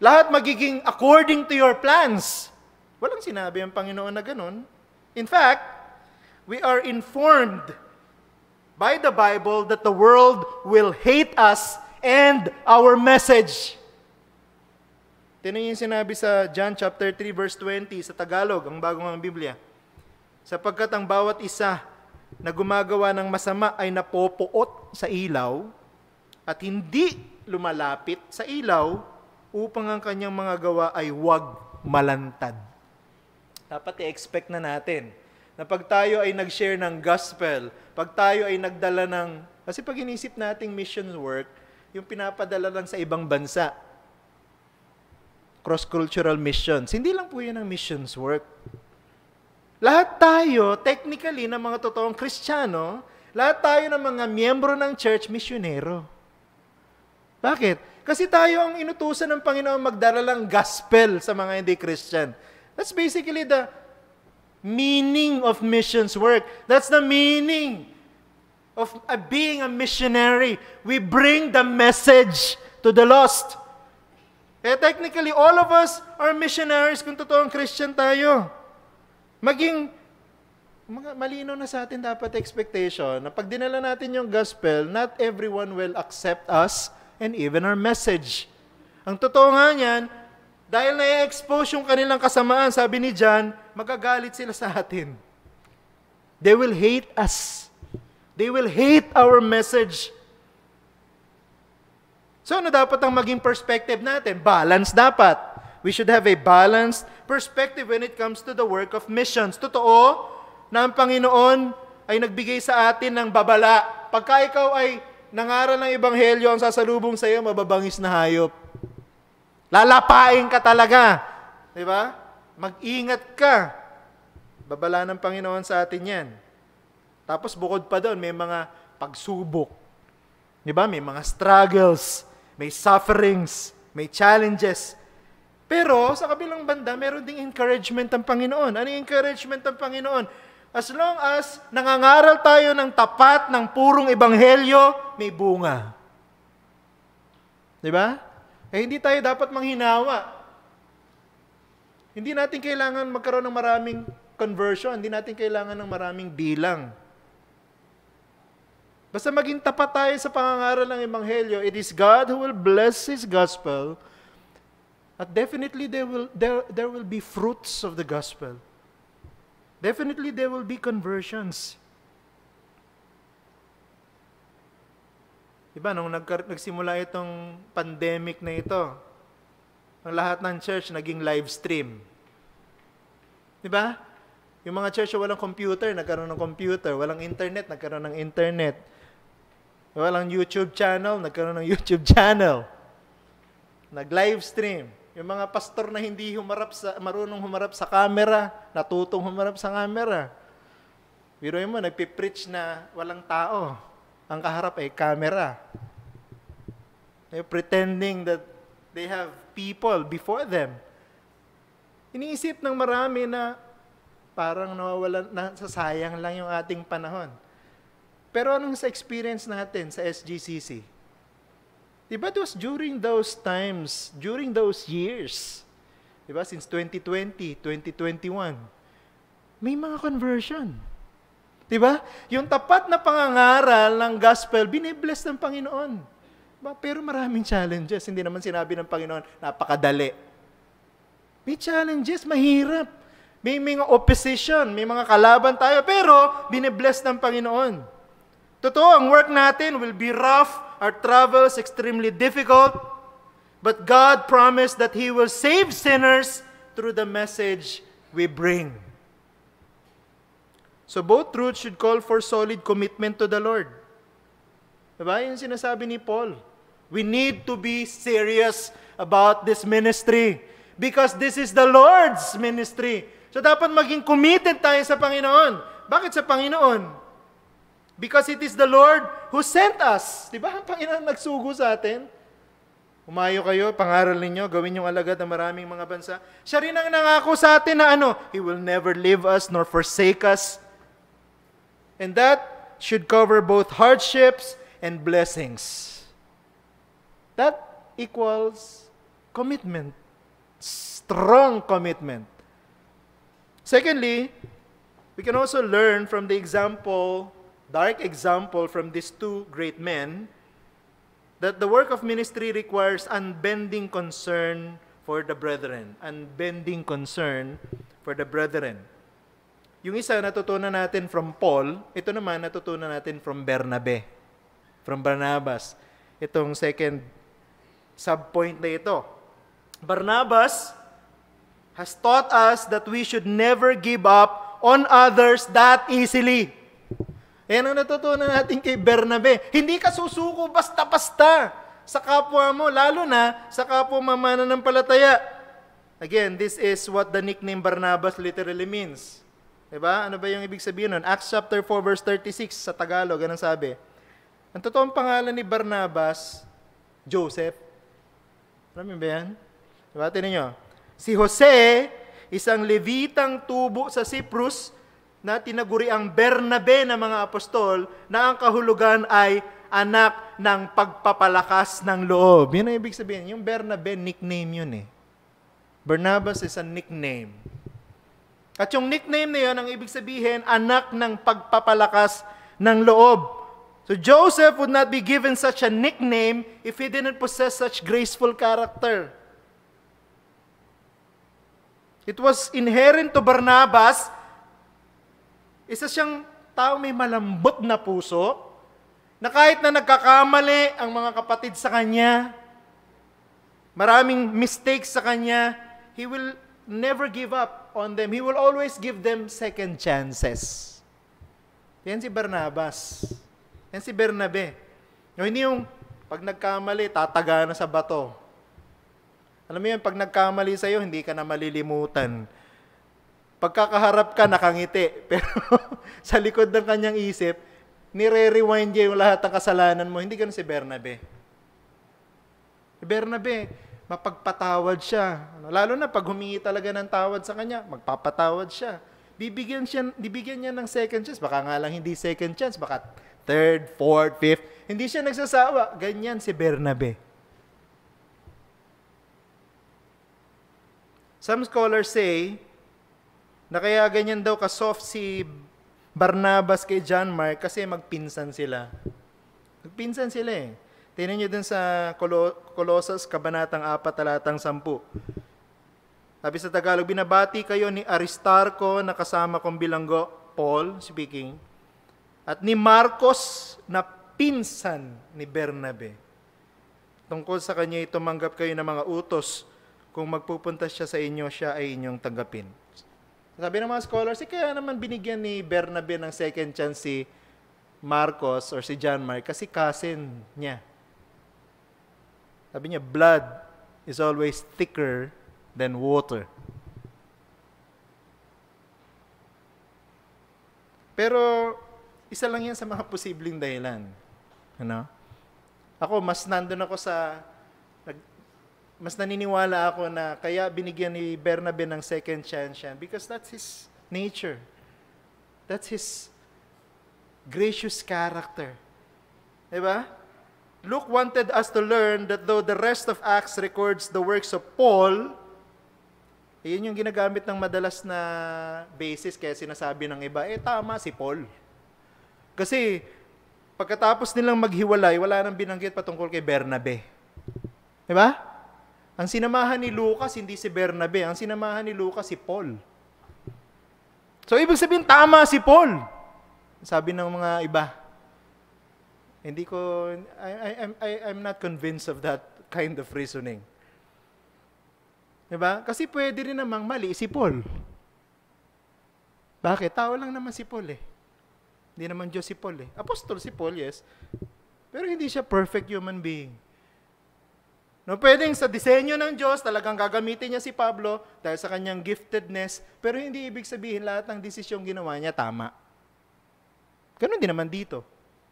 Lahat magiging according to your plans. Walang sinabi ang Panginoon na ganun. In fact, we are informed by the Bible that the world will hate us and our message. Tingnan yung sinabi sa John chapter three verse twenty sa Tagalog, ang bagong ang Biblia. Sapagkat ang bawat isa na gumagawa ng masama ay napopoot sa ilaw at hindi lumalapit sa ilaw upang ang kanyang mga gawa ay huwag malantad. Dapat i-expect na natin na pag tayo ay nag-share ng gospel, pag tayo ay nagdala ng, kasi pag inisip nating mission work, yung pinapadala lang sa ibang bansa, cross-cultural missions, hindi lang po yun ang missions work. Lahat tayo, technically, ng mga totoong Kristiyano, lahat tayo ng mga miyembro ng church, misyonero. Bakit? Kasi tayo ang inutusan ng Panginoon magdala ng gospel sa mga hindi Christian. That's basically the meaning of missions work. That's the meaning of uh, being a missionary. We bring the message to the lost. Eh, technically, all of us are missionaries kung totoong Christian tayo. Maging, mga, malinaw na sa atin dapat expectation na pag dinala natin yung gospel, not everyone will accept us and even our message. Ang totoo nga niyan, dahil na-expose yung kanilang kasamaan, sabi ni John, magagalit sila sa atin. They will hate us. They will hate our message. So ano dapat ang maging perspective natin? Balance dapat. We should have a balanced perspective when it comes to the work of missions. Totoo na ang Panginoon ay nagbigay sa atin ng babala. Pagka ikaw ay nangaral ng ebanghelyo, ang sasalubong sa iyo, mababangis na hayop. Lalapain ka talaga. Di ba? Mag-ingat ka. Babala ng Panginoon sa atin yan. Tapos bukod pa doon, may mga pagsubok. Di ba? May mga struggles, may sufferings, may challenges. Pero sa kabilang banda, meron ding encouragement ng Panginoon. Ano yung encouragement ng Panginoon? As long as nangangaral tayo ng tapat ng purong ebanghelyo, may bunga. Di ba? Eh, hindi tayo dapat manghinawa. Hindi natin kailangan magkaroon ng maraming conversion. Hindi natin kailangan ng maraming bilang. Basta maging tapat tayo sa pangangaral ng ebanghelyo, it is God who will bless His gospel. At definitely there will, there, there will be fruits of the gospel. Definitely there will be conversions. Diba, nung nag- nagsimula itong pandemic na ito, ang lahat ng church naging live stream. Diba? Yung mga church walang computer, nagkaroon ng computer. Walang internet, nagkaroon ng internet. Walang YouTube channel, nagkaroon ng YouTube channel. Nag-live stream. Yung mga pastor na hindi humarap sa, marunong humarap sa camera, natutong humarap sa camera. Biruin mo, nagpipreach na walang tao. Ang kaharap ay camera. They're pretending that they have people before them. Iniisip ng marami na parang nawawalan, nasasayang lang yung ating panahon. Pero anong sa experience natin sa S G C C? Diba it was during those times, during those years, diba, since twenty twenty, twenty twenty-one, may mga conversion. Diba? Yung tapat na pangangaral ng gospel, binibless ng Panginoon. Diba? Pero maraming challenges. Hindi naman sinabi ng Panginoon, napakadali. May challenges, mahirap. May mga opposition, may mga kalaban tayo, pero binibless ng Panginoon. Totoo, ang work natin will be rough, our travels extremely difficult, but God promised that He will save sinners through the message we bring. So both truths should call for solid commitment to the Lord. Diba? Yung sinasabi ni Paul. We need to be serious about this ministry because this is the Lord's ministry. So dapat maging committed tayo sa Panginoon. Bakit sa Panginoon? Because it is the Lord who sent us. Diba? Ang Panginoon nagsugo sa atin. Umayo kayo, pangaral ninyo, gawin yung alagad ng maraming mga bansa. Siya rin ang nangako sa atin na ano, He will never leave us nor forsake us. And that should cover both hardships and blessings. That equals Commitment. Strong commitment. Secondly, we can also learn from the example, dark example from these two great men, that the work of ministry requires unbending concern for the brethren. Unbending concern for the brethren. Yung isa natutunan natin from Paul, ito naman natutunan natin from Bernabe, from Barnabas. Itong second subpoint na ito. Barnabas has taught us that we should never give up on others that easily. Yan ang natutunan natin kay Bernabe. Hindi ka susuko basta-basta sa kapwa mo, lalo na sa kapwa mananampalataya. Again, this is what the nickname Barnabas literally means. Diba? Ano ba yung ibig sabihin nun? Acts chapter four verse thirty-six sa Tagalog, ganun sabi. Ang totoong pangalan ni Barnabas, Joseph. Alam mo ba yan? Diba? Tinan nyo. Si Jose, isang Levitang tubo sa Cyprus na tinaguri ang Bernabe ng mga apostol na ang kahulugan ay anak ng pagpapalakas ng loob. Yun ang ibig sabihin. Yung Bernabe, nickname yun eh. Barnabas is a nickname. At yung nickname na yun, ang ibig sabihin, anak ng pagpapalakas ng loob. So Joseph would not be given such a nickname if he didn't possess such graceful character. It was inherent to Barnabas. Isa siyang tao may malambot na puso, na kahit na nagkakamali ang mga kapatid sa kanya, maraming mistakes sa kanya, he will never give up on them. He will always give them second chances. Yan si Barnabas. Yan si Bernabe. No, hindi yung pag nagkamali, tataga na sa bato. Alam mo yun, pag nagkamali sa'yo, hindi ka na malilimutan. Pagkakaharap ka, nakangiti. Pero sa likod ng kanyang isip, nire-rewind niya yung lahat ng kasalanan mo. Hindi ganun si Bernabe. Si Bernabe, mapagpatawad siya. Lalo na pag humingi talaga ng tawad sa kanya, magpapatawad siya. Bibigyan, siya, bibigyan niya ng second chance. Baka nga lang hindi second chance, baka third, fourth, fifth. Hindi siya nagsasawa. Ganyan si Bernabe. Some scholars say na kaya ganyan daw ka-soft si Barnabas kay John Mark kasi magpinsan sila. Magpinsan sila eh. Tingnan nyo dun sa Colossus, Kabanatang four, talatang ten. Sabi sa Tagalog, binabati kayo ni Aristarco na kasama kong bilanggo, Paul speaking, at ni Marcos na pinsan ni Bernabe. Tungkol sa kanya, tumanggap kayo ng mga utos. Kung magpupunta siya sa inyo, siya ay inyong tanggapin. Sabi ng mga scholars, eh, kaya naman binigyan ni Bernabe ng second chance si Marcos or si John Mark kasi cousin niya. Sabi niya, blood is always thicker than water. Pero, isa lang yan sa mga posibleng dahilan. Ano? Ako, mas nandun ako sa mas naniniwala ako na kaya binigyan ni Bernabe ng second chance yan because that's his nature. That's his gracious character. Diba? Luke wanted us to learn that though the rest of Acts records the works of Paul, yun yung ginagamit ng madalas na basis kaya sinasabi ng iba, eh tama si Paul. Kasi pagkatapos nilang maghiwalay, wala nang binanggit patungkol kay Bernabe. Diba? Ang sinamahan ni Lucas, hindi si Bernabe. Ang sinamahan ni Lucas, si Paul. So, ibig sabihin, tama si Paul. Sabi ng mga iba. Hindi ko, I, I, I, I'm not convinced of that kind of reasoning. Diba? Kasi pwede rin namang mali si Paul. Bakit? Tao lang naman si Paul eh. Hindi naman Diyos si Paul eh. Apostol si Paul, yes. Pero hindi siya perfect human being. No, pwedeng sa disenyo ng Diyos, talagang gagamitin niya si Pablo dahil sa kanyang giftedness, pero hindi ibig sabihin lahat ng desisyong ginawa niya tama. Ganun din naman dito.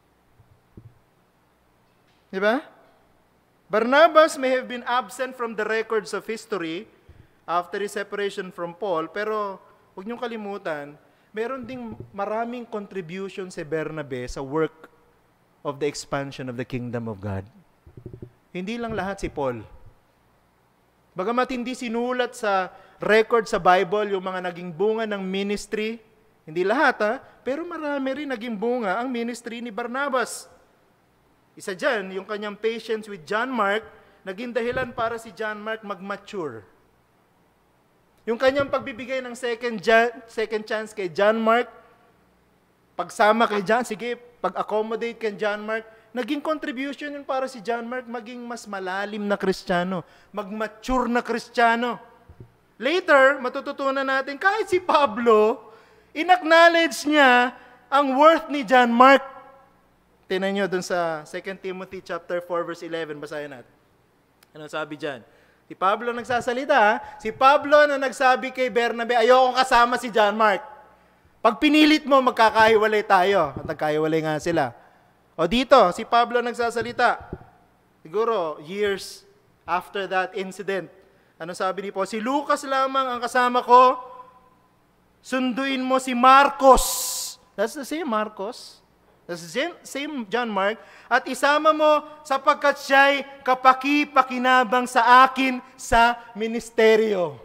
Diba? Barnabas may have been absent from the records of history after his separation from Paul, pero huwag niyong kalimutan, meron ding maraming contribution si Bernabe sa work of the expansion of the kingdom of God. Hindi lang lahat si Paul. Bagamat hindi sinulat sa record sa Bible yung mga naging bunga ng ministry, hindi lahat ha, pero marami rin naging bunga ang ministry ni Barnabas. Isa dyan, yung kanyang patience with John Mark, naging dahilan para si John Mark mag-mature. Yung kanyang pagbibigay ng second, second chance kay John Mark, pagsama kay John, sige, pag-accommodate kay John Mark, naging contribution yun para si John Mark maging mas malalim na Kristiyano, mag-mature na Kristiyano. Later, matututunan natin, kahit si Pablo, in-acknowledge niya ang worth ni John Mark. Tingnan nyo dun sa Second Timothy chapter four verse eleven, basahin natin. Ano sabi dyan? Si Pablo nagsasalita, ha? Si Pablo na nagsabi kay Bernabe, ayokong kasama si John Mark. Pag pinilit mo, magkakahiwalay tayo. At nagkahiwalay nga sila. O dito, si Pablo nagsasalita. Siguro, years after that incident. Ano sabi ni Paul? Si Lucas lamang ang kasama ko, sunduin mo si Marcos. That's the same Marcos. That's the same, same John Mark. At isama mo sapagkat siya'y kapaki-pakinabang sa akin sa ministeryo.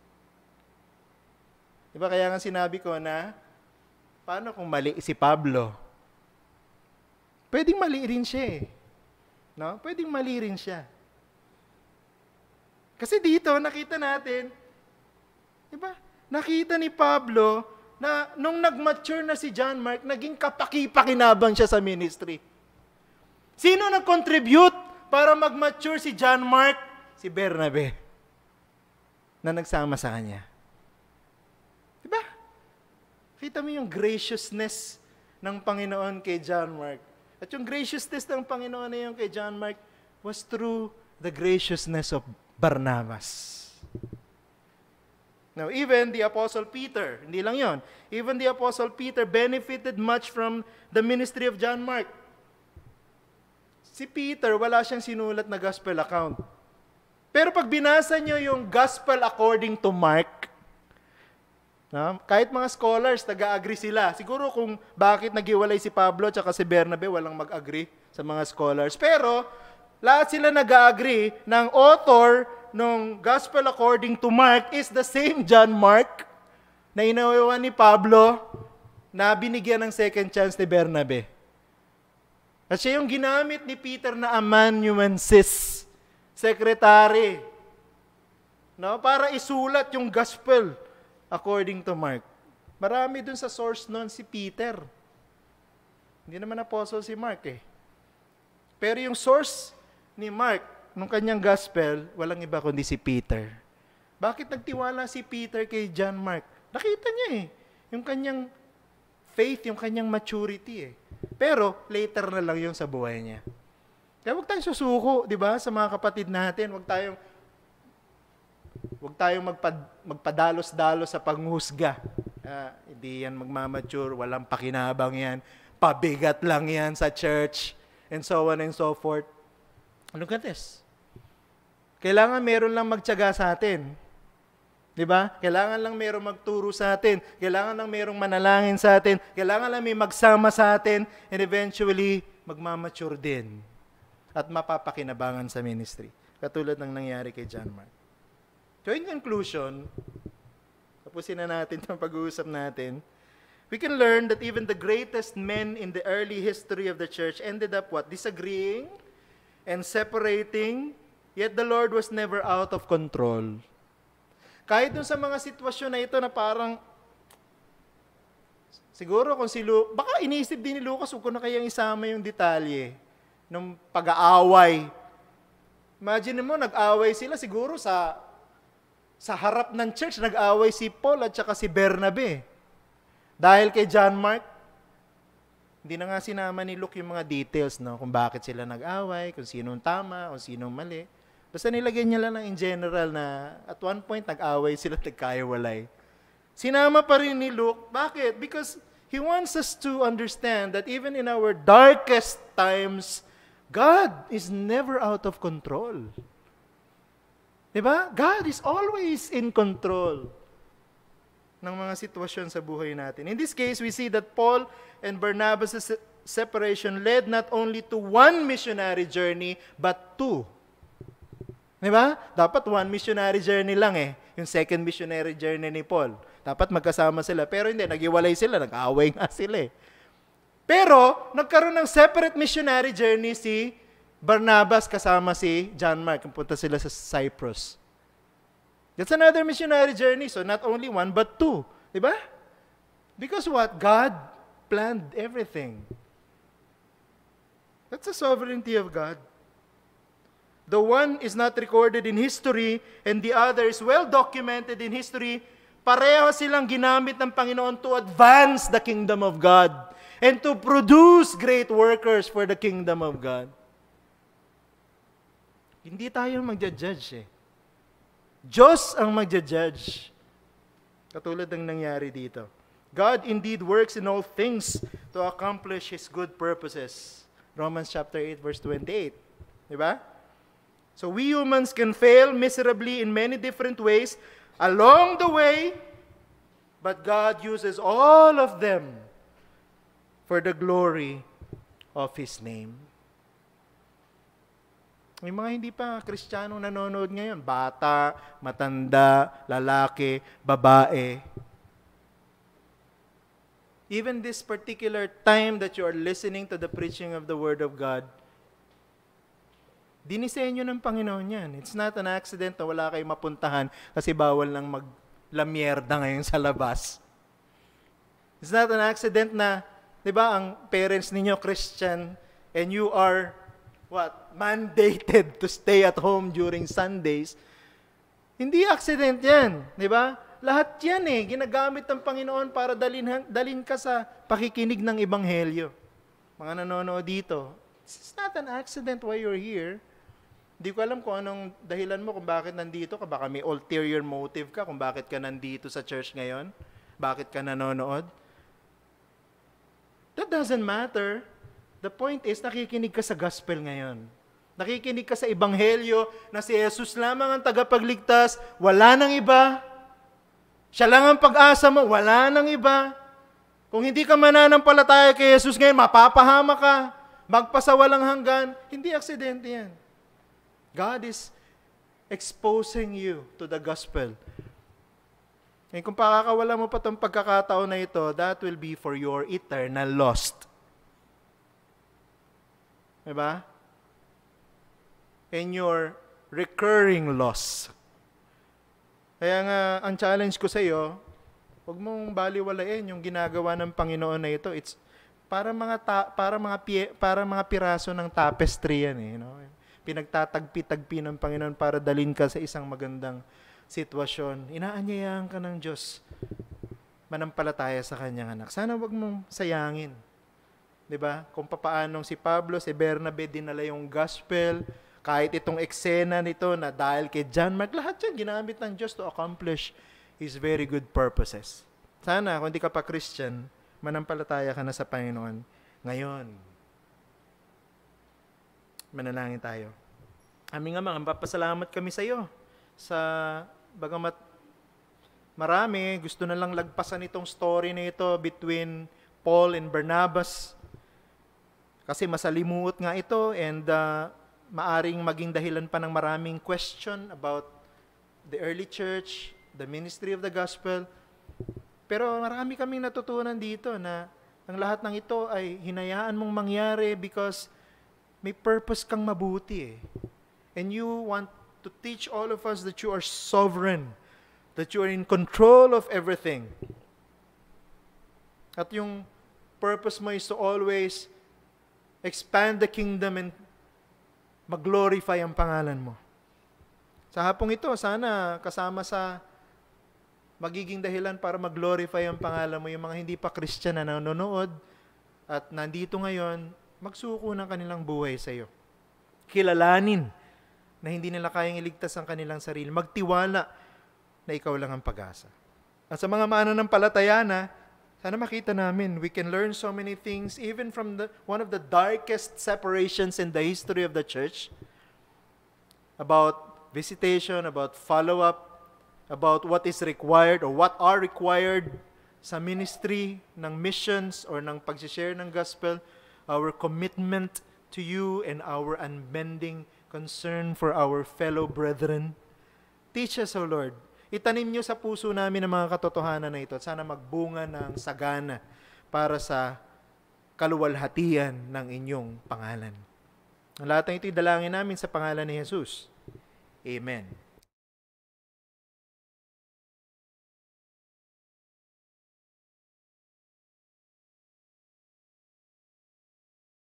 Diba kaya nga sinabi ko na, paano kung mali si Pablo? Pwedeng mali rin siya eh. No? Pwedeng mali rin siya. Kasi dito, nakita natin, diba? Nakita ni Pablo na nung nag-mature na si John Mark, naging kapaki-pakinabang siya sa ministry. Sino nag-contribute para mag-mature si John Mark? Si Bernabe, na nagsama sa kanya. Diba? Kita mo yung graciousness ng Panginoon kay John Mark. At yung graciousness ng Panginoon na yung kay John Mark was through the graciousness of Barnabas. Now, even the Apostle Peter, hindi lang yon, even the Apostle Peter benefited much from the ministry of John Mark. Si Peter, wala siyang sinulat na gospel account. Pero pag binasa nyo yung gospel according to Mark, no, kahit mga scholars, nag-agree sila. Siguro kung bakit naghiwalay si Pablo at si Bernabe, walang mag-agree sa mga scholars. Pero, lahat sila nag-agree ng author ng Gospel according to Mark is the same John Mark na inawawan ni Pablo na binigyan ng second chance ni Bernabe. At siya yung ginamit ni Peter na amanuensis, secretary, no, para isulat yung Gospel according to Mark. Marami dun sa source nun si Peter. Hindi naman apostle si Mark eh. Pero yung source ni Mark, nung kanyang gospel, walang iba kundi si Peter. Bakit nagtiwala si Peter kay John Mark? Nakita niya eh. Yung kanyang faith, yung kanyang maturity eh. Pero, later na lang yung sa buhay niya. Kaya huwag tayong susuko, di ba, sa mga kapatid natin. Huwag tayong huwag tayong magpad, magpadalos-dalos sa panghusga. Ah, hindi yan magmamature, walang pakinabang yan, pabigat lang yan sa church, and so on and so forth. Look at this. Kailangan meron lang magtiyaga sa atin. Di ba? Kailangan lang meron magturo sa atin. Kailangan lang merong manalangin sa atin. Kailangan lang may magsama sa atin. And eventually, magmamature din. At mapapakinabangan sa ministry. Katulad ng nangyari kay John Mark. So in conclusion, tapusin na natin itong pag-uusap natin. We can learn that even the greatest men in the early history of the church ended up what? Disagreeing and separating, yet the Lord was never out of control. Kahit dun sa mga sitwasyon na ito na parang, siguro kung si Lucas, baka iniisip din ni Lucas, huwag ko na kayang isama yung detalye ng pag-aaway. Imagine mo, nag-aaway sila siguro sa sa harap ng church, nag-aaway si Paul at saka si Bernabe. Dahil kay John Mark, hindi na nga sinama ni Luke yung mga details, no? Kung bakit sila nag-away, kung sinong tama, kung sinong mali. Basta nilagay niya lang in general na at one point nag-away sila at nagkaiwalay. Sinama pa rin ni Luke. Bakit? Because he wants us to understand that even in our darkest times, God is never out of control. Diba? God is always in control ng mga sitwasyon sa buhay natin. In this case, we see that Paul and Barnabas' separation led not only to one missionary journey, but two. Di ba? Dapat one missionary journey lang eh. Yung second missionary journey ni Paul. Dapat magkasama sila. Pero hindi, nag-iwalay sila. Nag-away nga sila eh. Pero, nagkaroon ng separate missionary journey si Barnabas kasama si John Mark. Punta sila sa Cyprus. That's another missionary journey. So, not only one, but two. Di ba? Because what? God planned everything. That's the sovereignty of God. The one is not recorded in history and the other is well documented in history. Pareho silang ginamit ng Panginoon to advance the kingdom of God and to produce great workers for the kingdom of God. Hindi tayo magja-judge eh. Diyos ang magja-judge. Katulad ng nangyari dito. God indeed works in all things to accomplish His good purposes. Romans chapter eight verse twenty-eight. Diba? So we humans can fail miserably in many different ways along the way, but God uses all of them for the glory of His name. May mga hindi pa Kristiyano nanonood ngayon. Bata, matanda, lalaki, babae. Even this particular time that you are listening to the preaching of the Word of God, dinisenyo ng Panginoon yan. It's not an accident na wala kayong mapuntahan kasi bawal lang maglamyerda ngayon sa labas. It's not an accident na, di ba, ang parents ninyo Christian and you are, what, mandated to stay at home during Sundays. Hindi accident yan, di ba? Lahat yan eh, ginagamit ng Panginoon para dalin, dalin ka sa pakikinig ng Ebanghelyo. Mga nanonood dito, it's not an accident why you're here. Hindi ko alam kung anong dahilan mo kung bakit nandito ka. Baka may ulterior motive ka kung bakit ka nandito sa church ngayon. Bakit ka nanonood. That doesn't matter. The point is, nakikinig ka sa gospel ngayon. Nakikinig ka sa ebanghelyo na si Jesus lamang ang tagapagligtas. Wala nang iba. Siya lang ang pag-asa mo. Wala nang iba. Kung hindi ka mananampalataya kay Jesus ngayon, mapapahama ka. Magpasawalang hanggan. Hindi aksidente yan. God is exposing you to the gospel. And kung pakakawala mo pa itong pagkakataon na ito, that will be for your eternal lost. Diba? And your recurring loss. Kaya nga, ang challenge ko sa iyo, huwag mong baliwalain yung ginagawa ng Panginoon na ito. It's para mga ta- para mga pie- para mga piraso ng tapestry yan eh, you know? Pinagtatagpi-tagpi ng Panginoon para dalin ka sa isang magandang sitwasyon. Inaanyayahan ka ng Diyos manampalataya sa kanyang anak. Sana wag mong sayangin. 'Di ba? Kung papaanong si Pablo, si Bernabe dinala yung gospel, kahit itong eksena nito na dahil kay John Mark, lahat yan ginamit ng Diyos to accomplish His very good purposes. Sana kung hindi ka pa Christian, manampalataya ka na sa Panginoon ngayon. Manalangin tayo. Aming Ama, papasalamat kami sa iyo. Sa bagamat marami, gusto na lang lagpasan itong story na ito between Paul and Barnabas. Kasi masalimuot nga ito and uh, maaring maging dahilan pa ng maraming question about the early church, the ministry of the gospel. Pero marami kaming natutunan dito na ang lahat ng ito ay hinayaan mong mangyari because may purpose kang mabuti eh. And you want to teach all of us that you are sovereign, that you are in control of everything. At yung purpose mo is to always expand the kingdom and mag-glorify ang pangalan mo. Sa hapong ito, sana kasama sa magiging dahilan para mag-glorify ang pangalan mo yung mga hindi pa Christian na nanonood at nandito ngayon, magsuko ng kanilang buhay sa iyo. Kilalanin na hindi nila kayang iligtas ang kanilang sarili. Magtiwala na ikaw lang ang pag-asa. At sa mga mananampalataya na, sana makita namin, we can learn so many things even from the one of the darkest separations in the history of the church about visitation, about follow-up, about what is required or what are required sa ministry ng missions or ng pag-share ng gospel, our commitment to you and our unbending concern for our fellow brethren. Teach us, O Lord. Itanim niyo sa puso namin ang mga katotohanan na ito at sana magbunga ng sagana para sa kaluwalhatian ng inyong pangalan. Ang lahat ng ito'y dalangin namin sa pangalan ni Jesus. Amen.